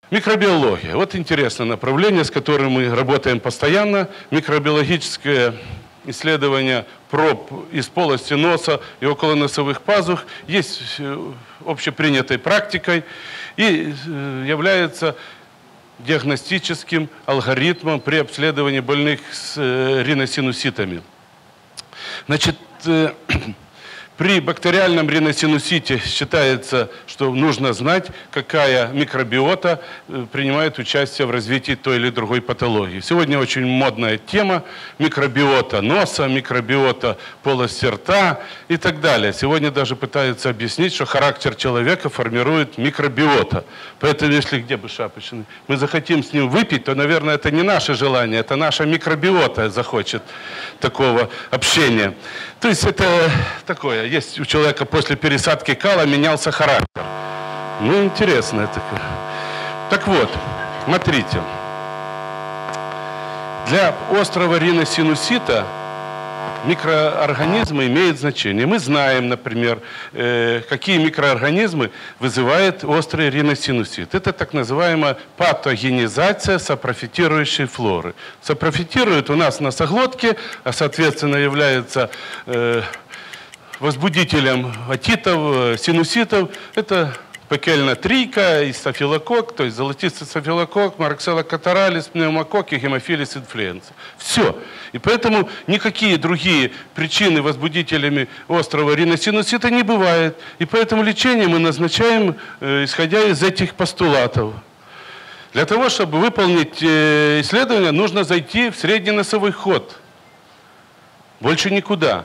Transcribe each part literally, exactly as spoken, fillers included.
Микробиология. Вот интересное направление, с которым мы работаем постоянно. Микробиологическое исследование проб из полости носа и околоносовых пазух есть общепринятой практикой и является диагностическим алгоритмом при обследовании больных с риносинуситами. Значит, при бактериальном риносинусите считается, что нужно знать, какая микробиота принимает участие в развитии той или другой патологии. Сегодня очень модная тема микробиота носа, микробиота полости рта и так далее. Сегодня даже пытаются объяснить, что характер человека формирует микробиота. Поэтому, если где бы Шапочный, мы захотим с ним выпить, то, наверное, это не наше желание, это наша микробиота захочет такого общения. То есть это такое, есть у человека после пересадки кала менялся характер. Ну, интересно это. Так вот, смотрите. Для острого риносинусита микроорганизмы имеют значение. Мы знаем, например, какие микроорганизмы вызывают острый риносинусит. Это так называемая патогенизация сапрофитирующей флоры. Сапрофитирует у нас в носоглотке, а соответственно является возбудителем отитов, синуситов. Это пекельна трійка и стафилококк, то есть золотистый стафилококк, маркселла катаралис, пневмококк и гемофилис инфлюенса. Все. И поэтому никакие другие причины возбудителями острого риносинусита не бывает. И поэтому лечение мы назначаем, э, исходя из этих постулатов. Для того, чтобы выполнить э, исследование, нужно зайти в средний носовой ход. Больше никуда.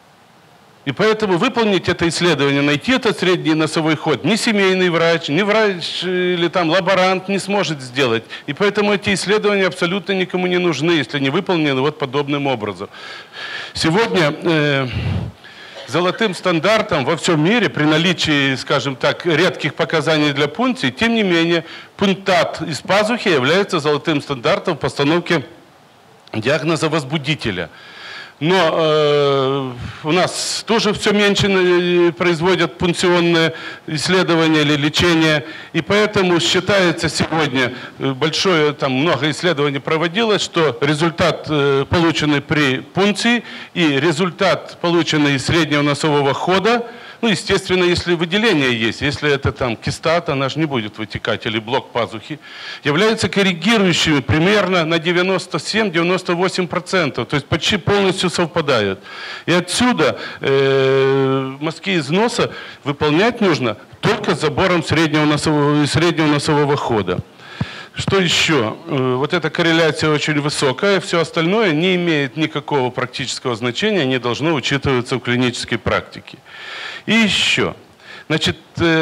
И поэтому выполнить это исследование, найти этот средний носовой ход, ни семейный врач, ни врач или там лаборант не сможет сделать. И поэтому эти исследования абсолютно никому не нужны, если не выполнены вот подобным образом. Сегодня э, золотым стандартом во всем мире при наличии, скажем так, редких показаний для пункции, тем не менее, пунктат из пазухи является золотым стандартом в постановке диагноза возбудителя. Но э, у нас тоже все меньше производят пункционные исследования или лечение. И поэтому считается сегодня, большое, там много исследований проводилось, что результат, э, полученный при пункции, и результат, полученный из среднего носового хода, ну, естественно, если выделение есть, если это там кистат, она же не будет вытекать, или блок пазухи, являются коррегирующими примерно на девяносто семь — девяносто восемь процентов, то есть почти полностью совпадают. И отсюда э, мазки из носа выполнять нужно только с забором среднего носового, среднего носового хода. Что еще? Вот эта корреляция очень высокая, все остальное не имеет никакого практического значения, не должно учитываться в клинической практике. И еще, значит,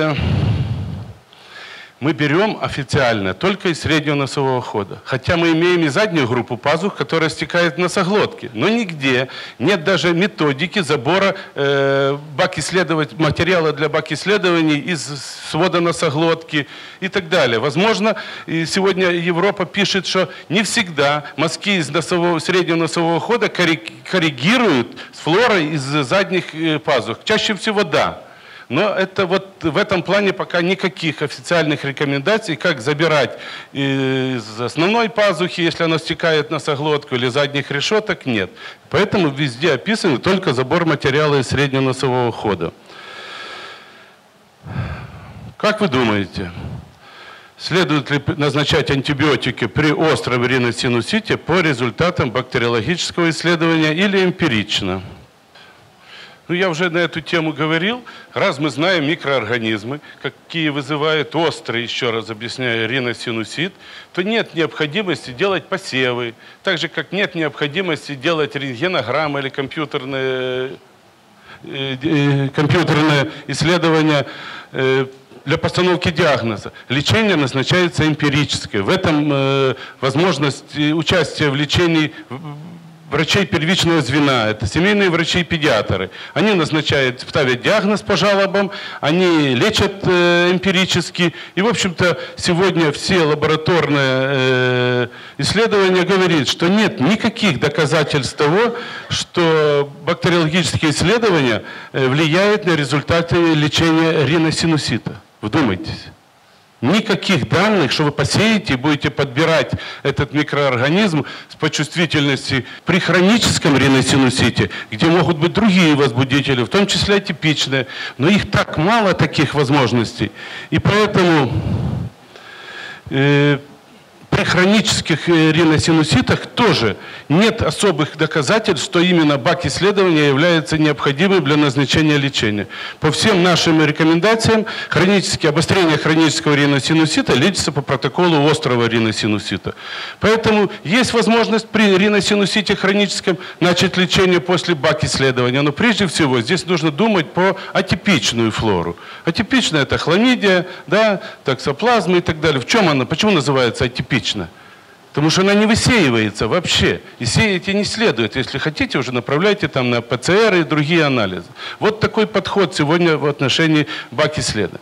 мы берем официально только из среднего носового хода. Хотя мы имеем и заднюю группу пазух, которая стекает в носоглотки. Но нигде нет даже методики забора э, материала для бак-исследований из свода носоглотки и так далее. Возможно, сегодня Европа пишет, что не всегда мазки из носового, среднего носового хода коррегируют с флорой из задних пазух. Чаще всего да. Но это вот в этом плане пока никаких официальных рекомендаций, как забирать из основной пазухи, если она стекает в носоглотку, или задних решеток, нет. Поэтому везде описан только забор материала из среднего носового хода. Как вы думаете, следует ли назначать антибиотики при остром риносинусите по результатам бактериологического исследования или эмпирично? Ну, я уже на эту тему говорил. Раз мы знаем микроорганизмы, какие вызывают острый, еще раз объясняю, риносинусит, то нет необходимости делать посевы. Так же, как нет необходимости делать рентгенограммы или компьютерные, э, э, компьютерные исследования э, для постановки диагноза. Лечение назначается эмпирическое. В этом э, возможность участия в лечении врачей первичного звена, это семейные врачи-педиатры. Они назначают, ставят диагноз по жалобам, они лечат э, эмпирически. И, в общем-то, сегодня все лабораторные э, исследования говорят, что нет никаких доказательств того, что бактериологические исследования э, влияют на результаты лечения риносинусита. Вдумайтесь. никаких данных, что вы посеете и будете подбирать этот микроорганизм по чувствительности при хроническом риносинусите, где могут быть другие возбудители, в том числе атипичные. Но их так мало, таких возможностей. И поэтому э, при хронических риносинуситах тоже нет особых доказательств, что именно бак исследования является необходимым для назначения лечения. По всем нашим рекомендациям хронические, обострение хронического риносинусита лечится по протоколу острого риносинусита. Поэтому есть возможность при риносинусите хроническом начать лечение после бак исследования. Но прежде всего здесь нужно думать про атипичную флору. Атипичная — это хламидия, да, токсоплазма и так далее. В чем она? Почему называется атипичной? Потому что она не высеивается вообще. И сеять и не следует. Если хотите, уже направляйте там на ПЦР и другие анализы. Вот такой подход сегодня в отношении бак исследования.